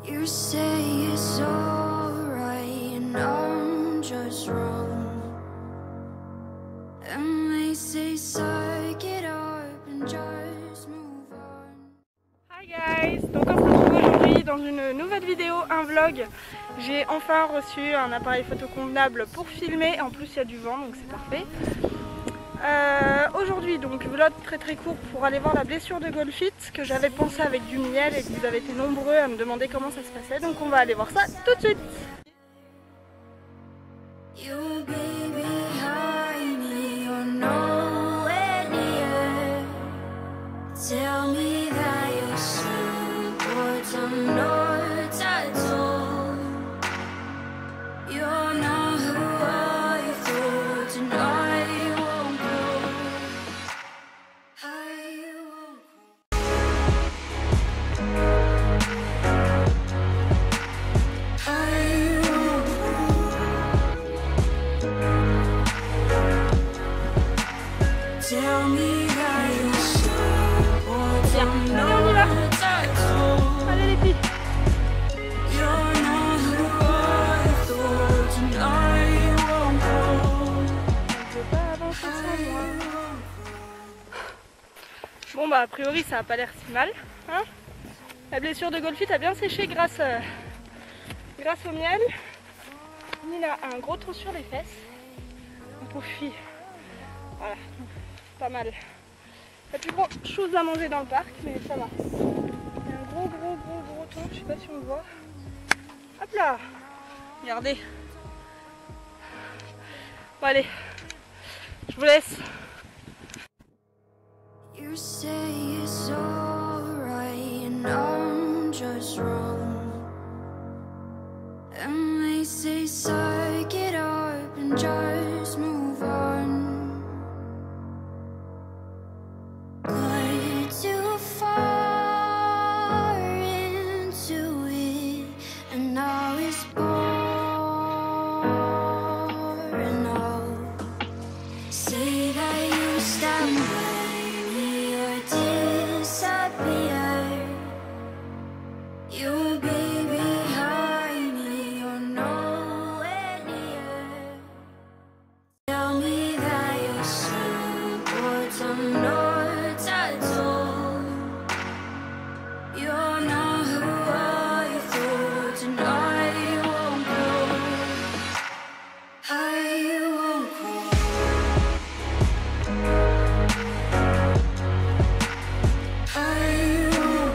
You say it's alright and I'm just wrong, and they say suck it up and just move on. Hi guys, donc on se retrouve aujourd'hui dans une nouvelle vidéo, un vlog. J'ai enfin reçu un appareil photo convenable pour filmer, en plus il y a du vent donc c'est parfait. Aujourd'hui donc vlog très court pour aller voir la blessure de Golfit que j'avais pensé avec du miel et que vous avez été nombreux à me demander comment ça se passait, donc on va aller voir ça tout de suite. You baby behind me, you're nowhere near. Tell me that you're soon, but I'm not at all. You're not who I thought, and I won't go. I won't tell me that you're sure, but I'm not at all. Allez les filles. You're not who I thought, and I won't go. Je veux pas avancer sans moi. Bon bah a priori ça a pas l'air si mal, hein. La blessure de Golfit a bien séché grâce au miel. Il a un gros trou sur les fesses. Un pauvre fille. Voilà, pas mal. La plus grosse chose à manger dans le parc, mais ça va. Il y a un gros ton, je sais pas si on le voit. Hop là, regardez. Bon allez, je vous laisse. You say it's alright and I'm just wrong, and they say suck it up and just move on. Got too far into it, and now it's boring out. Say that you stand by me or disappear. You baby behind me, you're nowhere near. Tell me that you're soon, but I'm not at all. You're not who I thought, and I won't go. I won't go. I won't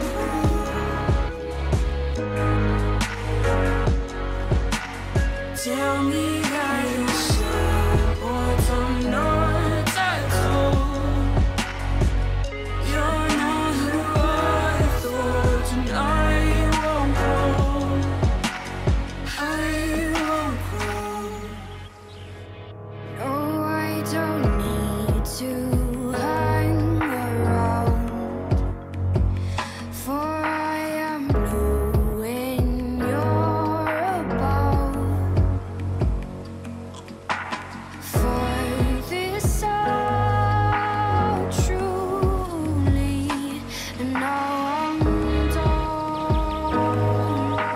go. Tell me that you're sure, but I'm not at all. You're not who I thought, and I won't go. I won't go. No, I don't need to hang around, for I am blue when you're about. For this out truly, and now I'm done.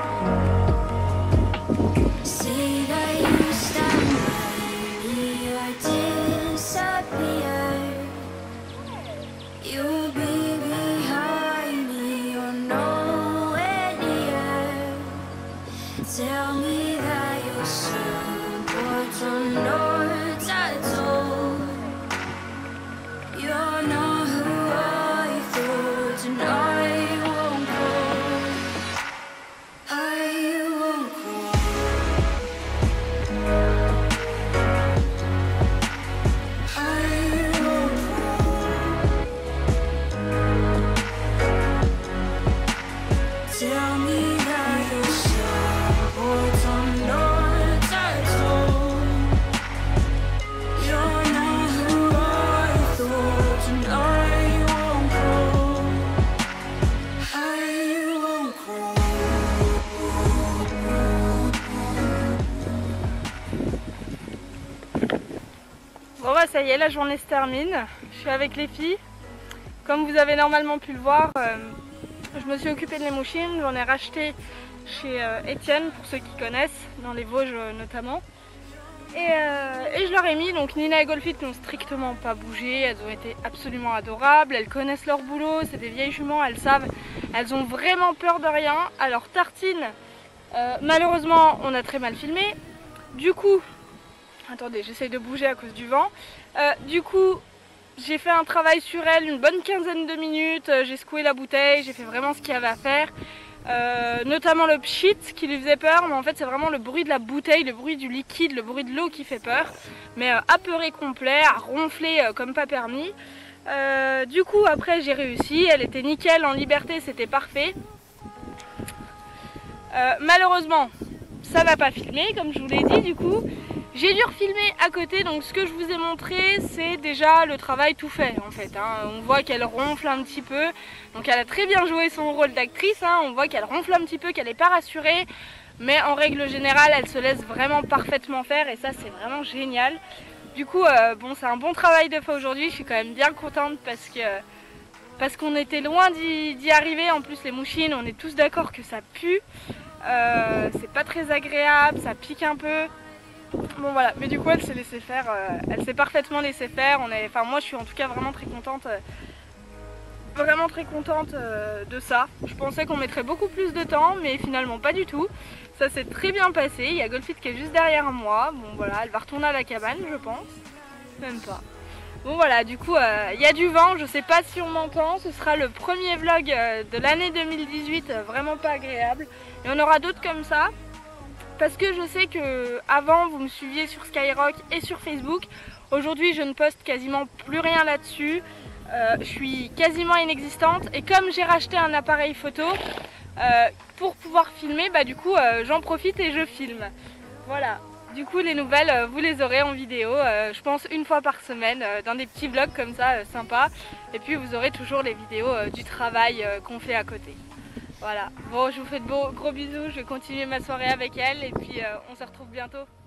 Say that you stand by me or disappear. You be behind me, you're nowhere near. Tell me that you're soon, but I'm not at all. You're not who I thought, and I won't go. I won't go. I won't go. Tell me that you're sure, but I'm not at all. You're not who I thought, and I won't go. I won't go. Bon bah ça y est, la journée se termine. Je suis avec les filles. Comme vous avez normalement pu le voir, je me suis occupée de les mouchines, j'en ai racheté chez Étienne, pour ceux qui connaissent, dans les Vosges notamment. Et je leur ai mis, donc Nina et Golfit n'ont strictement pas bougé, elles ont été absolument adorables, elles connaissent leur boulot, c'est des vieilles juments, elles savent, elles ont vraiment peur de rien. Alors Tartine, malheureusement on a très mal filmé, du coup, attendez j'essaye de bouger à cause du vent, du coup j'ai fait un travail sur elle, une bonne quinzaine de minutes, j'ai secoué la bouteille, j'ai fait vraiment ce qu'il y avait à faire. Notamment le pchit qui lui faisait peur, mais en fait c'est vraiment le bruit de la bouteille, le bruit du liquide, le bruit de l'eau qui fait peur, mais apeuré complet, à ronfler comme pas permis. Du coup après j'ai réussi, elle était nickel, en liberté, c'était parfait. Malheureusement ça n'a pas filmé comme je vous l'ai dit, du coup j'ai dû refilmer à côté, donc ce que je vous ai montré c'est déjà le travail tout fait en fait, hein. On voit qu'elle ronfle un petit peu, donc elle a très bien joué son rôle d'actrice, hein. On voit qu'elle ronfle un petit peu, qu'elle n'est pas rassurée, mais en règle générale elle se laisse vraiment parfaitement faire et ça c'est vraiment génial. Du coup bon, c'est un bon travail de fait aujourd'hui, je suis quand même bien contente parce qu'on était loin d'y arriver. En plus les mouchines, on est tous d'accord que ça pue, c'est pas très agréable, ça pique un peu. Bon voilà, mais du coup elle s'est laissée faire, elle s'est parfaitement laissée faire. Enfin moi je suis en tout cas vraiment très contente de ça. Je pensais qu'on mettrait beaucoup plus de temps, mais finalement pas du tout. Ça s'est très bien passé, il y a Golfit qui est juste derrière moi. Bon voilà, elle va retourner à la cabane je pense, même pas. Bon voilà, du coup il y a du vent, je sais pas si on m'entend, ce sera le premier vlog de l'année 2018, vraiment pas agréable. Et on aura d'autres comme ça. Parce que je sais que avant vous me suiviez sur Skyrock et sur Facebook. Aujourd'hui je ne poste quasiment plus rien là-dessus. Je suis quasiment inexistante et comme j'ai racheté un appareil photo pour pouvoir filmer, bah du coup j'en profite et je filme. Voilà. Du coup les nouvelles vous les aurez en vidéo, je pense une fois par semaine, dans des petits vlogs comme ça sympas. Et puis vous aurez toujours les vidéos du travail qu'on fait à côté. Voilà, bon je vous fais de gros bisous, je vais continuer ma soirée avec elle et puis on se retrouve bientôt.